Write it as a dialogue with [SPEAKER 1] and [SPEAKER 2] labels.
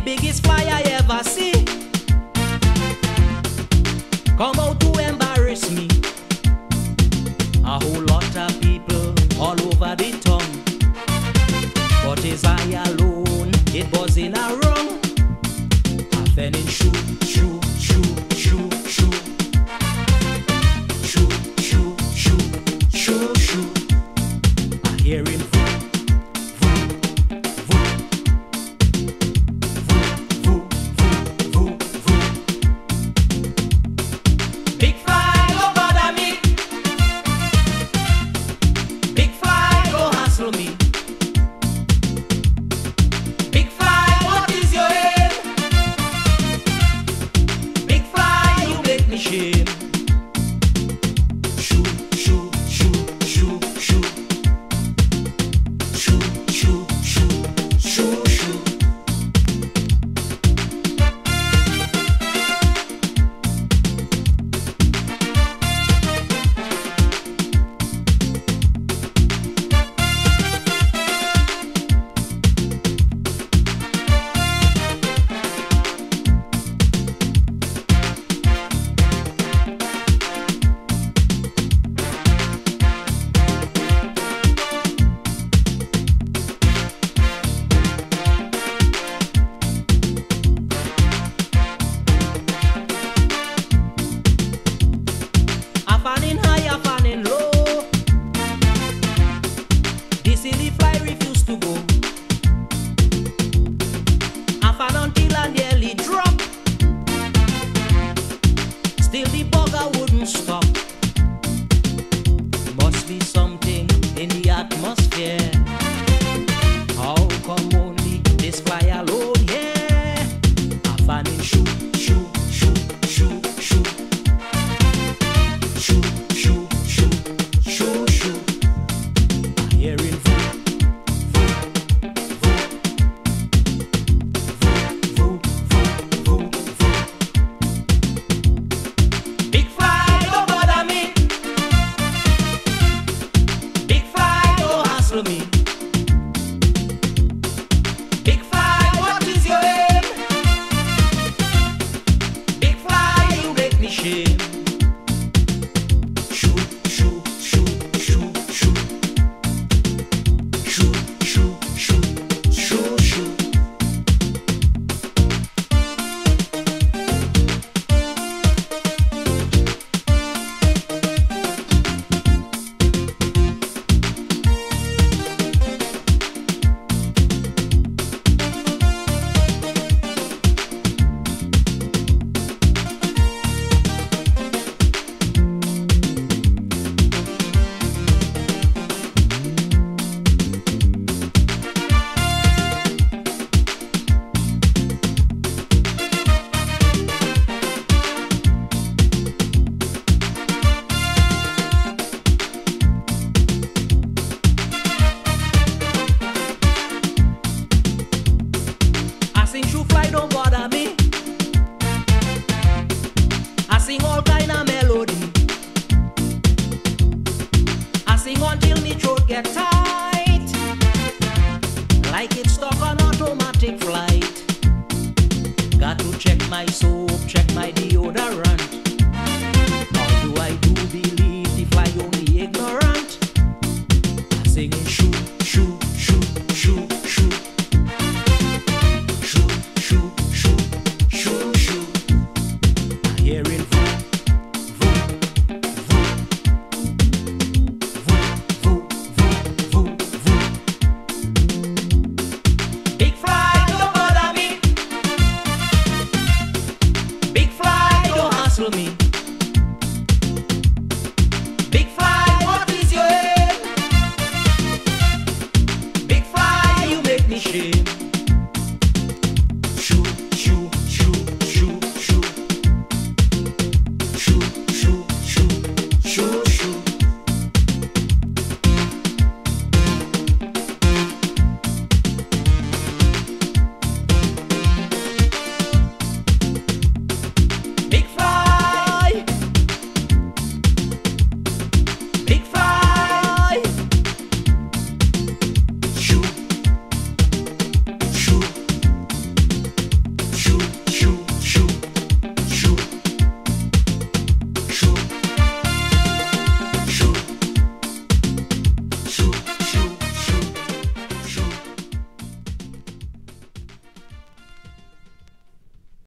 [SPEAKER 1] biggest fly I ever see come out to embarrass me. A whole lot of people all over the town, but it's I alone, it was in a wrong. I fell in shoot, shoot, shoot, shoot, shoot, shoot, shoot, shoot, shoot, shoot. I hear him shame. Shoot, shoot, shoot, shoot, shoot. Shoot, shoot, shoot, shoot, shoot. Still the bugger wouldn't stop. Must be something in the atmosphere. How come only this fly alone? Yeah, I find it shoot, shoot, shoot, shoot, shoot, shoot, shoot, shoot, shoot, shoot. I hear it me. Big fly, what is your aim? Big fly, you make me shame. Shoot, shoot, shoot, shoot, shoot. Shoot, shoot, shoot, shoot, shoot. Sing shoe fly, don't bother me. I sing all kind of melody. I sing until me throat get tight, like it's stuck on automatic flight. Got to check my soap, check my deodorant.